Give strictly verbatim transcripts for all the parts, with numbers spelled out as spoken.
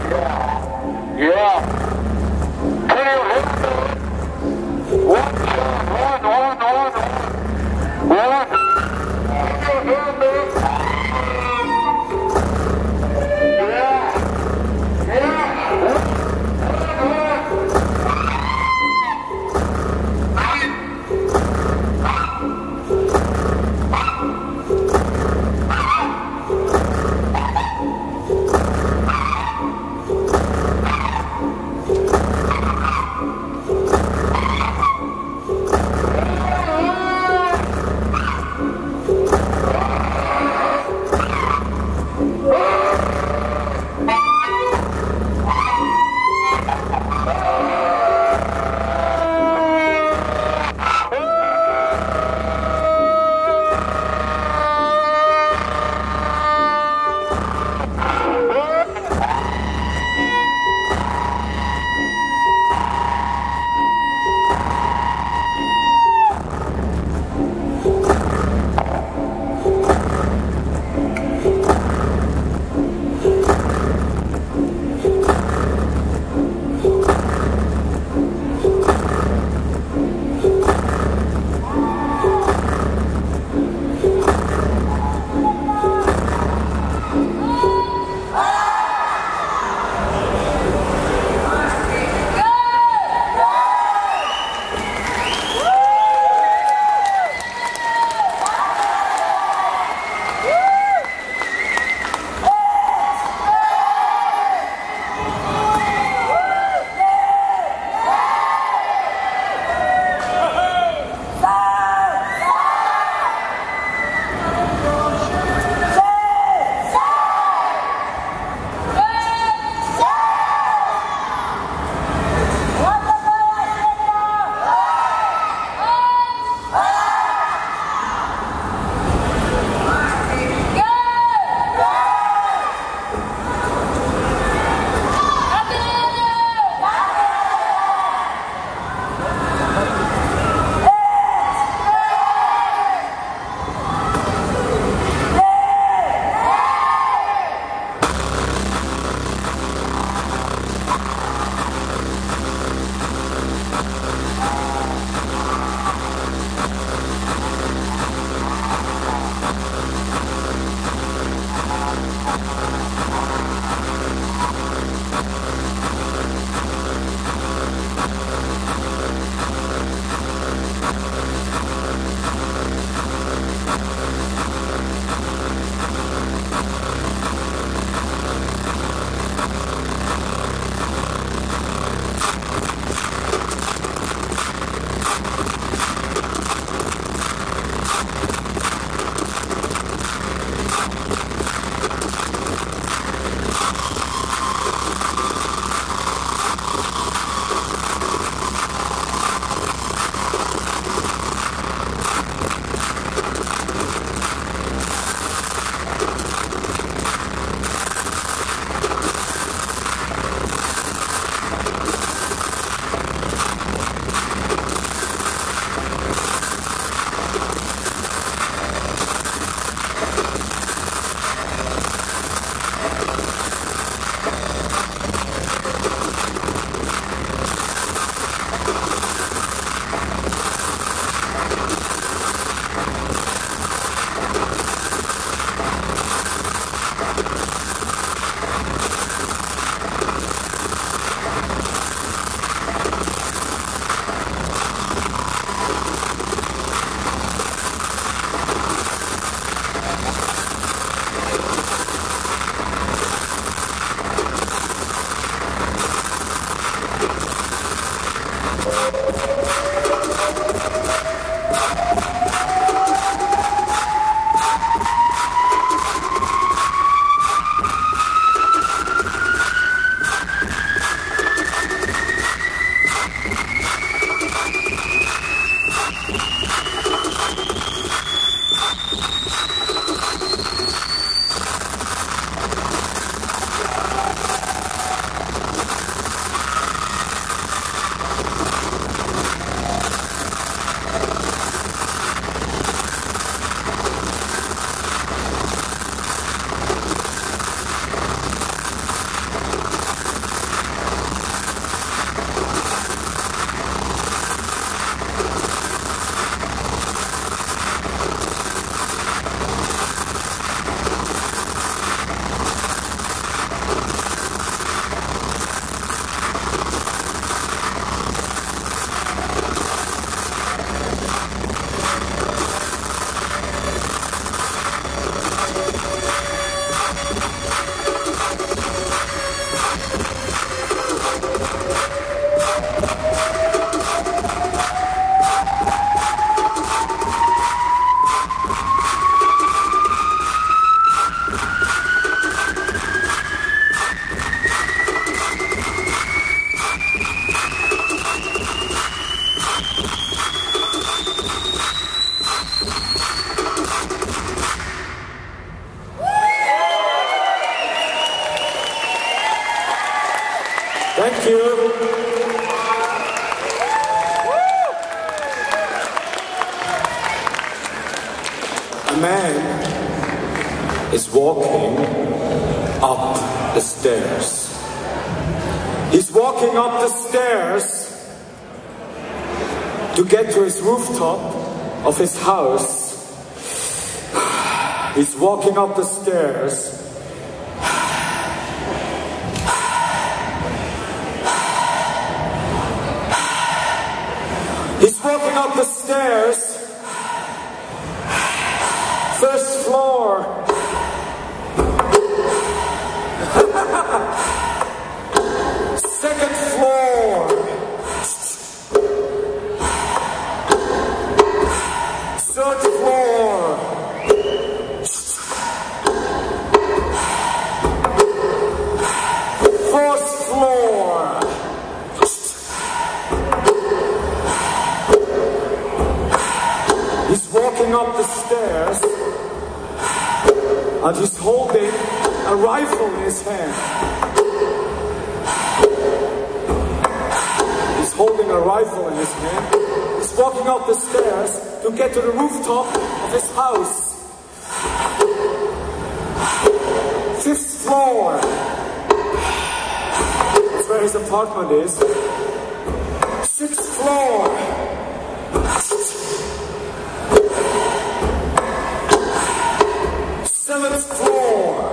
Yeah. Put your hand on it. One shot. One, one, one, one. One. Put your hand on it. Yeah. Yeah. One, one. Thank you. A man is walking up the stairs. He's walking up the stairs to get to his rooftop of his house. He's walking up the stairs. He's walking up the stairs. First floor. Second floor. Third floor. Fourth floor. He's walking up the stairs and he's holding a rifle in his hand. He's holding a rifle in his hand. He's walking up the stairs to get to the rooftop of his house. Fifth floor. That's where his apartment is. Sixth floor. Seventh floor.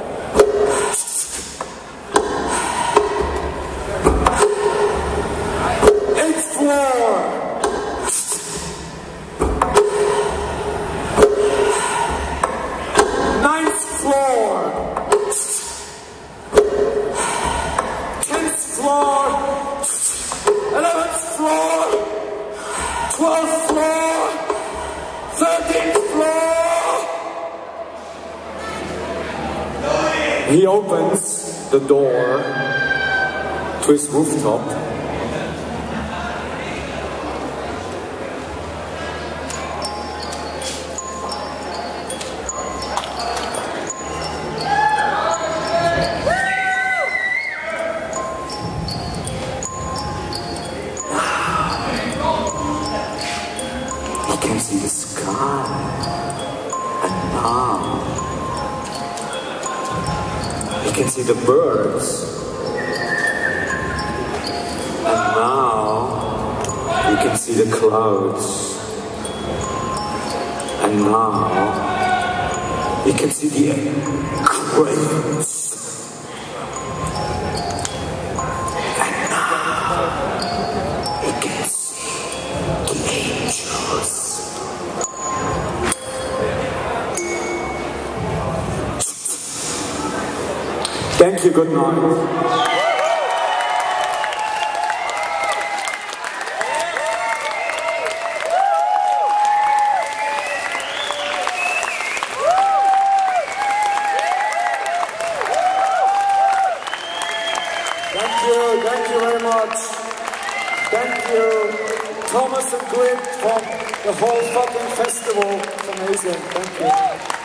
Eighth floor. Ninth floor. Tenth floor. Eleventh floor. Twelfth floor. Thirteenth floor. He opens the door to his rooftop. He can see the sky, and now you can see the birds, and now you can see the clouds, and now you can see the cranes, and now you can see the angels. Thank you, good night. Thank you, thank you very much. Thank you, Thomas and Grit from the whole fucking festival. It's amazing, thank you.